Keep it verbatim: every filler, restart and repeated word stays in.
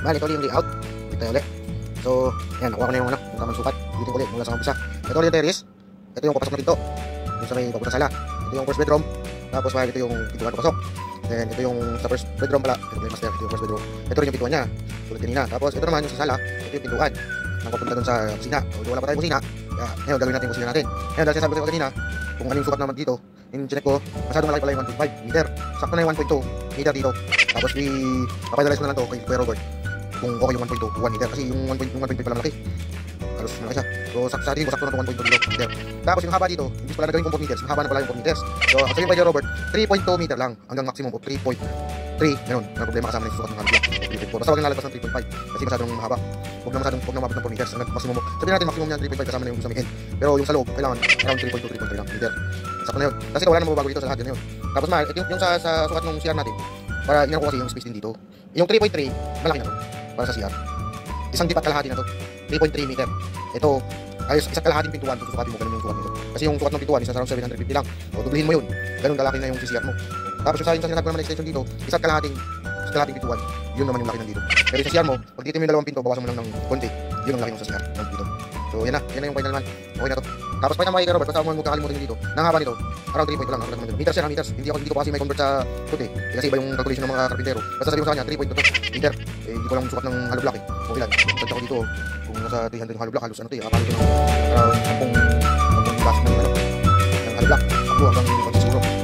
Bali, ito ulit yung layout. Dito tayo ulit. So, ayan, nakuha ko na yung ano, yung tamang sukat. Dito ulit, mula sa umpisa. Ito ulit yung terrace. Ito yung papasok na pinto. Yung sa may papunta sala. Ito yung first bedroom. Tapos, bali, ito yung pintuan papasok. Then, ito yung sa first bedroom pala. Ito yung master, ito yung first bedroom. Ito rin yung pintuan niya. Tulad kanina. Tapos, ito naman yung sa sala. Ito yung pintuan. Nang papunta dun sa kusina. Although wala pa tayong kusina. Kaya, ngayon, gagawin natin yung kusina natin. Ngayon, dahil sinasabi ko kanina, kung ano yung sukat naman dito, yung chinek ko, masyadong malaki pala yung one point five meter. Sakto na yung one point two meter dito. Tapos, i-papidalize ko na lang to kay Kuya Robert kung okay yung one point two, one meter. Kasi yung one point five pala malaki. Halos malaki siya. So, sa atin ko, sakto na to one point two meter. Tapos, yung haba dito, hindi pala nagawin kung four meters. Yung haba na pala yung four meters. So, ang sabihin pa kay Robert, three point two meter lang. Hanggang maximum of three point three. Ganun. May problema kasama na yung sukat ng handle. three point four. Basta huwag nang lalagpas ng three point five. Kasi masyadong mahaba. Huwag na masyadong, huwag na mabot ng four meters. Hanggang maximum mo. Sabihin natin maximum niya three point five kasama na yung sa may end. Pero yung sa loob, kailangan around three point two, three point three lang meter. Sakto na yun. Kasi wala na mababago dito sa lahat. Yan yun. Tapos mahal, yung, yung sa, sa sukat ng C R natin, para inano ko kasi yung space din dito. Yung three point three, malaki na to. Para sa C R. Isang dipat kalahati na to. three point three meter. Ito, ayos, isang kalahating pintuan kung susukatin mo, ganun yung sukat nito. Kasi yung sukat ng pintuan, isa around seven hundred fifty lang. O, dublihin mo yun. Ganun kalaki na yung C R mo. Tapos yung sa yung sinasabi ko naman extension dito, isang kalahating, isang kalahating pintuan. Yun naman yung laki ng dito. Pero yung sa C R mo, pag dito mo yung dalawang pinto, bawasan mo lang ng konti. Yun ang laki ng sa C R ng dito. So, yan na. Yan na yung final naman. Okay na to. Tapos pa yung mga Robert, basta mo huwag kakalimutan nyo dito. Nang haba nito, around three point two lang. Meters yan, meters. Hindi ako hindi ko pa kasi may convert sa foot eh. Kasi iba yung calculation ng mga karpintero. Basta sabi ko sa kanya, three point two meter. Eh, hindi ko lang sukat ng hollow block eh. O ilan. Tadya ko dito, kung nasa three hundred yung hollow block, halos ano to eh. Akala ko ng around sampung, sampung bus ng ano, ng hollow block. Ako hanggang pagsisiguro.